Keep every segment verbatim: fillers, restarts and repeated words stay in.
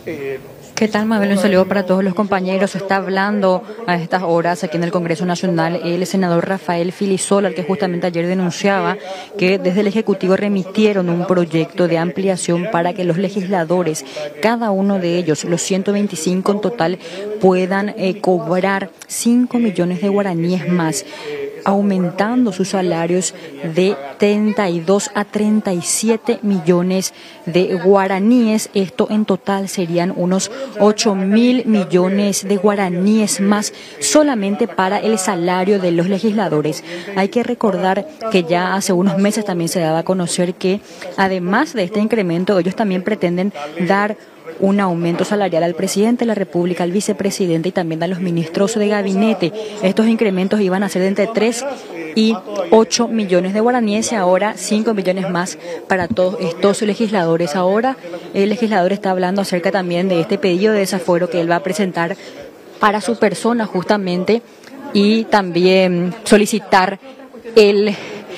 Eh, ¿Qué tal, Mabel? Un saludo para todos los compañeros. Está hablando a estas horas aquí en el Congreso Nacional el senador Rafael Filisola, el que justamente ayer denunciaba que desde el Ejecutivo remitieron un proyecto de ampliación para que los legisladores, cada uno de ellos, los ciento veinticinco en total, puedan eh, cobrar cinco millones de guaraníes más, aumentando sus salarios de treinta y dos a treinta y siete millones de guaraníes. Esto en total serían unos ocho mil millones de guaraníes más solamente para el salario de los legisladores. Hay que recordar que ya hace unos meses también se daba a conocer que además de este incremento, ellos también pretenden dar un aumento salarial al presidente de la República, al vicepresidente y también a los ministros de gabinete. Estos incrementos iban a ser de entre tres y ocho millones de guaraníes y ahora cinco millones más para todos estos legisladores. Ahora el legislador está hablando acerca también de este pedido de desafuero que él va a presentar para su persona justamente y también solicitar el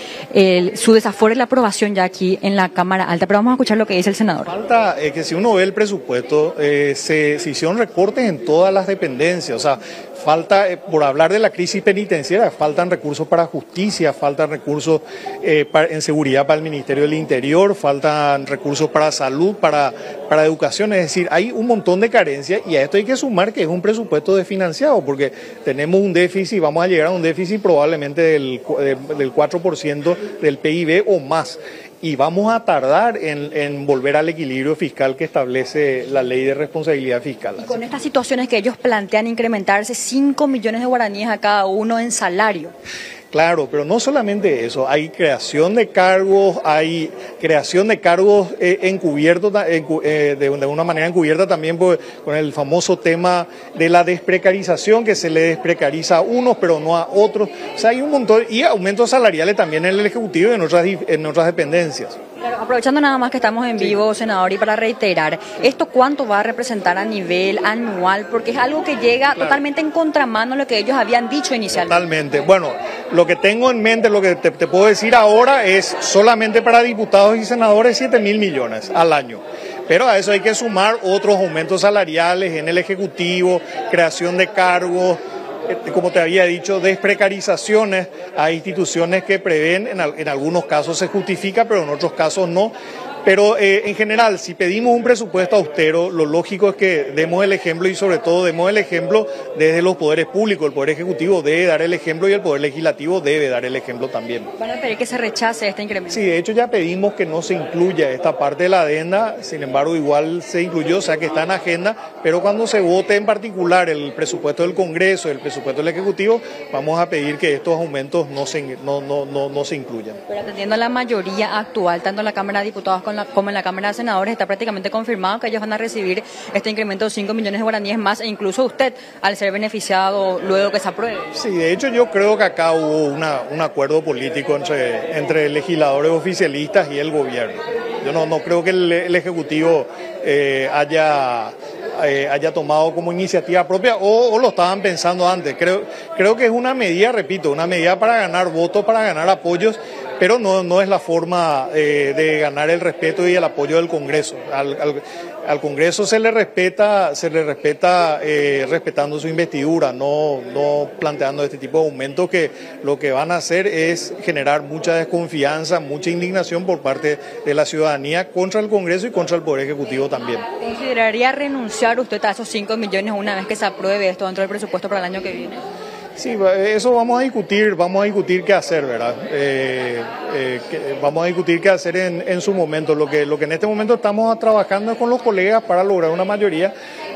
El, su desafuero y la aprobación ya aquí en la Cámara Alta, pero vamos a escuchar lo que dice el senador. Falta eh, que si uno ve el presupuesto, eh, se, se hicieron recortes en todas las dependencias, o sea, falta, eh, por hablar de la crisis penitenciaria, faltan recursos para justicia, faltan recursos eh, para, en seguridad para el Ministerio del Interior, faltan recursos para salud, para, para educación, es decir, hay un montón de carencias y a esto hay que sumar que es un presupuesto desfinanciado, porque tenemos un déficit, vamos a llegar a un déficit probablemente del, del cuatro por ciento del P I B o más, y vamos a tardar en, en volver al equilibrio fiscal que establece la ley de responsabilidad fiscal. Y con estas situaciones que ellos plantean incrementarse cinco millones de guaraníes a cada uno en salario. Claro, pero no solamente eso, hay creación de cargos, hay creación de cargos eh, encubiertos, eh, de, de una manera encubierta también pues, con el famoso tema de la desprecarización, que se le desprecariza a unos pero no a otros. O sea, hay un montón, y aumentos salariales también en el Ejecutivo y en otras, en otras dependencias. Claro, aprovechando nada más que estamos en vivo, sí, senador, y para reiterar, ¿esto cuánto va a representar a nivel anual? Porque es algo que llega claro, totalmente en contramano a lo que ellos habían dicho inicialmente. Totalmente. Bueno, lo que tengo en mente, lo que te, te puedo decir ahora es solamente para diputados y senadores siete mil millones al año. Pero a eso hay que sumar otros aumentos salariales en el Ejecutivo, creación de cargos, como te había dicho, desprecarizaciones a instituciones que prevén, en, en algunos casos se justifica, pero en otros casos no. Pero eh, en general, si pedimos un presupuesto austero, lo lógico es que demos el ejemplo y sobre todo demos el ejemplo desde los poderes públicos. El Poder Ejecutivo debe dar el ejemplo y el Poder Legislativo debe dar el ejemplo también. ¿Van a pedir que se rechace este incremento? Sí, de hecho ya pedimos que no se incluya esta parte de la adenda, sin embargo igual se incluyó, o sea que está en agenda, pero cuando se vote en particular el presupuesto del Congreso, el presupuesto del Ejecutivo, vamos a pedir que estos aumentos no se, no, no, no, no se incluyan. Pero atendiendo a la mayoría actual, tanto en la Cámara de Diputados con como en la Cámara de Senadores, está prácticamente confirmado que ellos van a recibir este incremento de cinco millones de guaraníes más, e incluso usted, al ser beneficiado luego que se apruebe. Sí, de hecho yo creo que acá hubo una, un acuerdo político entre, entre legisladores oficialistas y el gobierno. Yo no, no creo que el, el Ejecutivo eh, haya... Eh, haya tomado como iniciativa propia o, o lo estaban pensando antes. Creo, creo que es una medida, repito, una medida para ganar votos, para ganar apoyos, pero no, no es la forma eh, de ganar el respeto y el apoyo del Congreso. Al, al, al Congreso se le respeta, se le respeta eh, respetando su investidura, no, no planteando este tipo de aumentos que lo que van a hacer es generar mucha desconfianza, mucha indignación por parte de la ciudadanía contra el Congreso y contra el Poder Ejecutivo también. ¿Consideraría renunciar usted a esos cinco millones una vez que se apruebe esto dentro del presupuesto para el año que viene? Sí, eso vamos a discutir, vamos a discutir qué hacer, ¿verdad? Eh, eh, que, vamos a discutir qué hacer en, en su momento. Lo que, lo que en este momento estamos trabajando con los colegas para lograr una mayoría,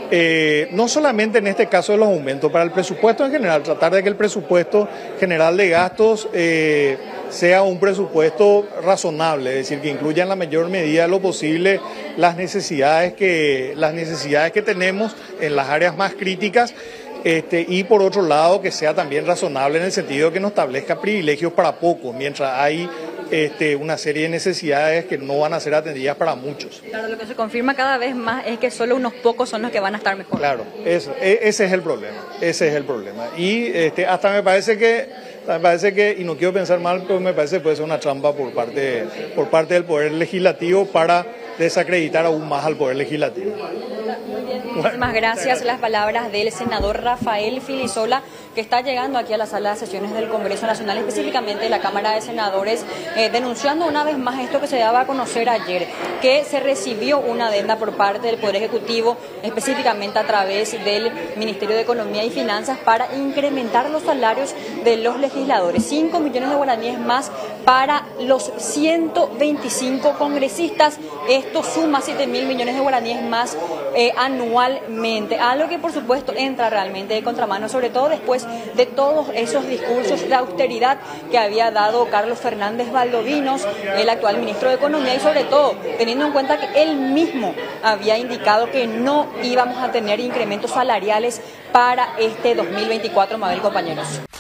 eh, no solamente en este caso de los aumentos, para el presupuesto en general, tratar de que el presupuesto general de gastos eh, sea un presupuesto razonable, es decir, que incluya en la mayor medida de lo posible las necesidades que, las necesidades que tenemos en las áreas más críticas. Este, y por otro lado que sea también razonable en el sentido de que no establezca privilegios para pocos, mientras hay este, una serie de necesidades que no van a ser atendidas para muchos. Claro, lo que se confirma cada vez más es que solo unos pocos son los que van a estar mejor. Claro, eso, ese es el problema, ese es el problema. Y este, hasta me parece que, me parece que, y no quiero pensar mal, pero me parece que puede ser una trampa por parte, por parte del Poder Legislativo para desacreditar aún más al Poder Legislativo. Muchísimas gracias. Las palabras del senador Rafael Filisola, que está llegando aquí a la sala de sesiones del Congreso Nacional, específicamente de la Cámara de Senadores, eh, denunciando una vez más esto que se daba a conocer ayer, que se recibió una adenda por parte del Poder Ejecutivo, específicamente a través del Ministerio de Economía y Finanzas, para incrementar los salarios de los legisladores. cinco millones de guaraníes más para los ciento veinticinco congresistas. Esto suma siete mil millones de guaraníes más eh, anualmente, algo que por supuesto entra realmente de contramano, sobre todo después de todos esos discursos de austeridad que había dado Carlos Fernández Valdovinos, el actual ministro de Economía, y sobre todo teniendo en cuenta que él mismo había indicado que no íbamos a tener incrementos salariales para este dos mil veinticuatro, Mabel, compañeros.